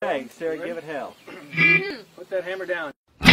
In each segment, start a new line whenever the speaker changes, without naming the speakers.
Hey, Sarah, give it hell. Put that hammer down.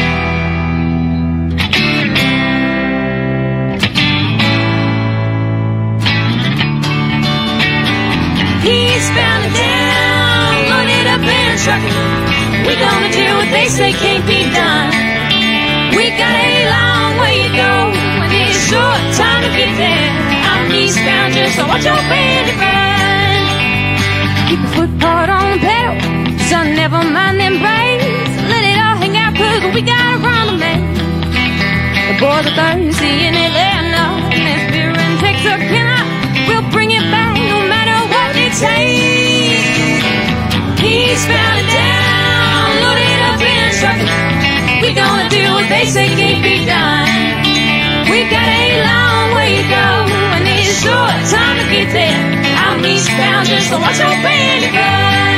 Eastbound and down, loaded up and trucking. We gonna do what they say can't be done. We got a long way to go, and it's a short time to get there. I'm eastbound, just so watch your bandit run. Keep your foot hard on the pedal, son, never mind them brakes. Let it all hang out, cause we gotta run the man. The boys are thirsty and they let know. And if beer and Texarkana, we'll bring it back no matter what it takes. Eastbound and down, loaded up and trucking. We gonna do what they say can't be done. We've got a long way to go, and it's a short time to get there. I'm eastbound, just so watch your bandit run.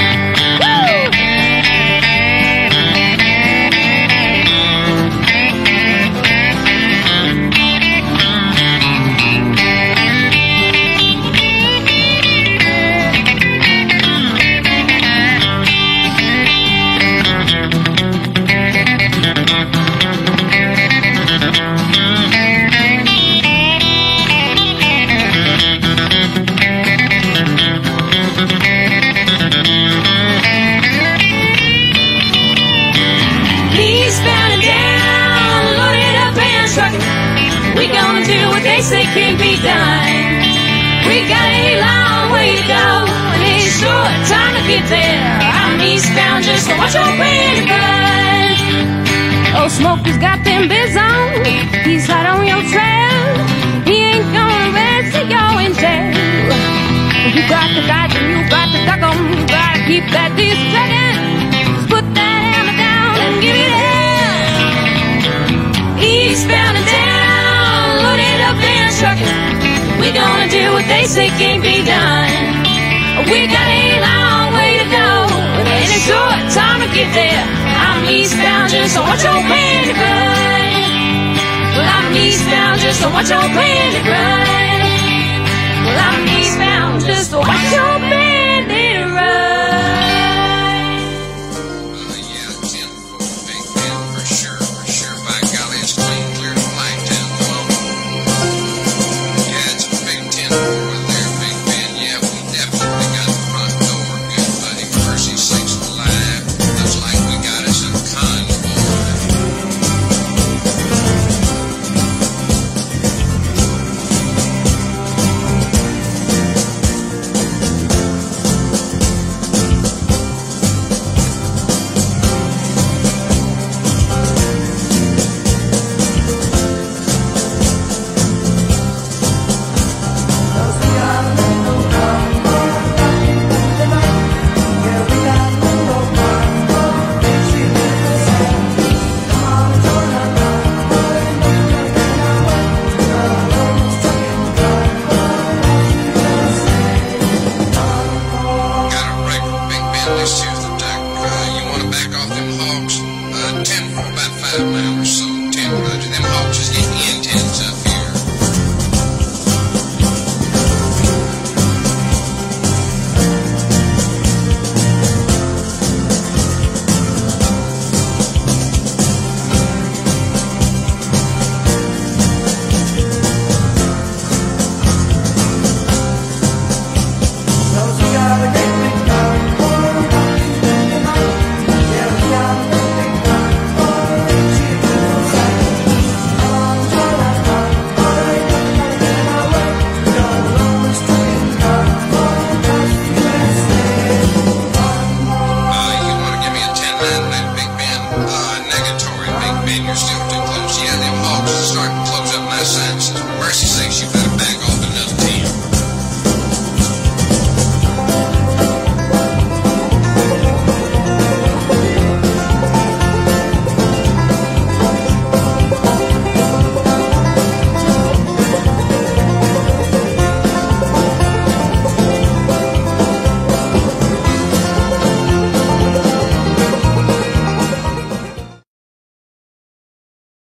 We gonna do what they say can't be done. We got a long way to go, and it's a short time to get there. I'm eastbound, just so watch your bandit run. Oh, Smokey's got them biz on, he's right on your trail. He ain't gonna rest till you're in jail. You got to dodge and you got to duck 'em. You gotta keep that diesel trucking. Just put that hammer down and give it hell. Eastbound and down, loaded up and trucking. We gonna do what they say can't be done. We got a long way to go, and it's a short time to get there. I'm eastbound, just so watch your bandit run. Well, I'm eastbound, just so watch your bandit run. Well, I'm eastbound, just so watch your bandit run.
You want to back off them hogs?